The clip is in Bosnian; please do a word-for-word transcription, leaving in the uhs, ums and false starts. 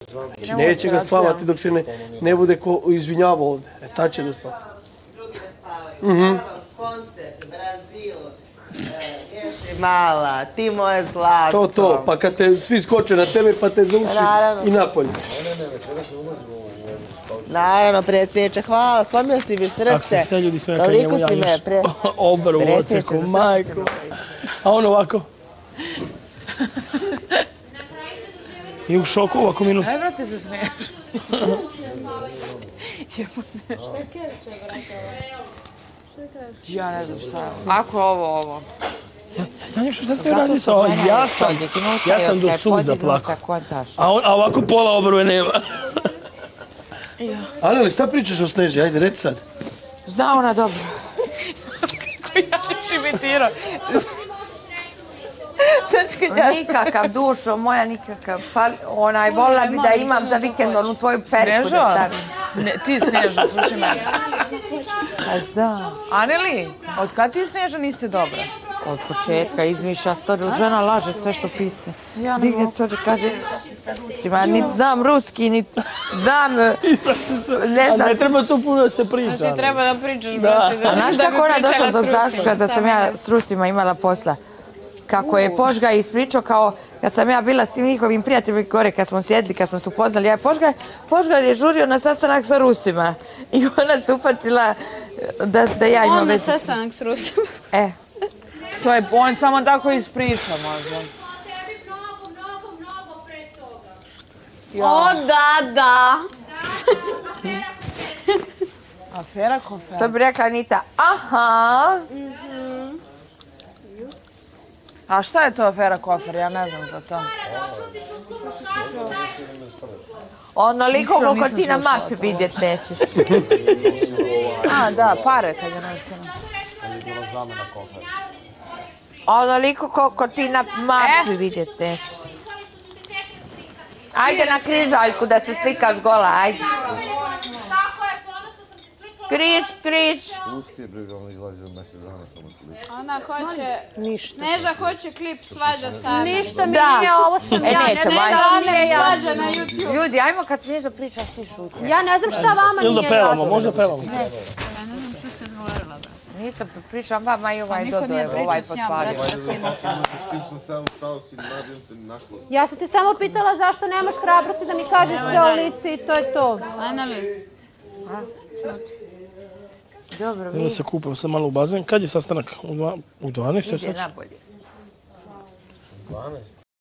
Znači, neće ga spavati dok se ne bude ko izvinjavao ovdje. E, ta će da spava. Drugi da spavaju. Koncert, Brazil, mala, ti moje zlato. To, to, pa kad te svi skoče na tebe pa te zauši i napolje. Naravno, predsjedniče, hvala, slomio si mi srce. Ako se sve ljudi smije kad njemu ja još oberu u oceku, majko. A on ovako. I u šoku ovako minut. Šta je, brate, se smiješ? Ja ne znam šta je. Ako ovo, ovo. Ja nešto šta sve radi sa ovo? Ja sam, ja sam do suza plako. A ovako pola obrve nema. Ali, ali šta pričaš o Sneži? Ajde, reci sad. Zna ona dobro. Kako ja neš imitirao. Nikakav dušo, moja nikakav. Onaj, volila bi da imam za vikend onu tvoju perku da stavim. Ti Sneža, slušaj mene. Da. Aneli, od kad ti Sneža niste dobra? Od početka izmišlja storiju, žena laže sve što pise. Digne se kaže, niti znam ruski, niti znam, ne znam. Ne treba tu puno da se priča. Ti treba da pričaš, brate. A znaš kako ona došla do zaključka da sam ja s Rusima imala posla? Kako je Požga ispričao kao, kad sam ja bila s tim njihovim prijateljima gore, kad smo sjedli, kad smo se upoznali, ja je Požga, Požgar je žurio na sastanak sa Rusima. I ona se upatila da ja imam veze s Rusima. On na sastanak s Rusima. E. To je, on samo tako ispriča možda. O, da, da. Afera kofer. Što bi rekla Anita, aha. A šta je to afera kofer? Ja ne znam za to. Onoliko koliko ti na mapi vidjet nećeš. A, da, pare kad je nosila. Onoliko koliko ti na mapi vidjet nećeš. Ajde na križaljku da se slikaš gola, ajde. Križ, križ. Pusti je briga, ono izlazi za mjesec dana samo klip. Ona hoće, Sneža hoće klip svađa sada. Ništa mi nije, ovo sam ja. E, nećemo, ajde. Svađa na YouTube. Ljudi, ajmo kad Sneža priča, svi šutimo. Ja ne znam šta vama nije jasno. Ili da pevamo, možda pevamo. Ja ne znam što ste govorila, brate. Nisam pričam vama i ovaj dodo, ovaj potpalio. Ja sam ti samo pitala zašto nemaš hrabrosti da mi kažeš sve o lici i to je to. Anali. Dobro, mi... Evo se kupam sam malo u bazen. Kad je sastanak? U dvanaest? Ide nabolje. dvanaest?